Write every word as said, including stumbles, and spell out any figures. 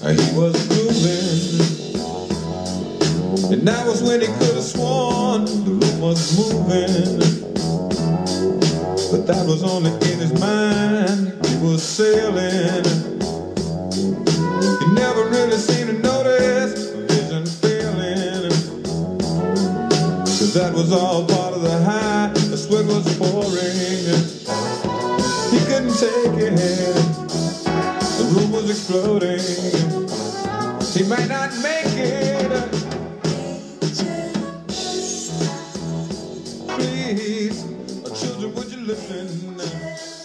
he was grooving, and that was when he could have sworn the room was moving. But that was only in his mind. He was sailing. He never really seemed to notice vision failing, 'cause that was all part of the high. The sweat was pouring. He couldn't take it. The room was exploding. He might not make it. Please, children, would you listen?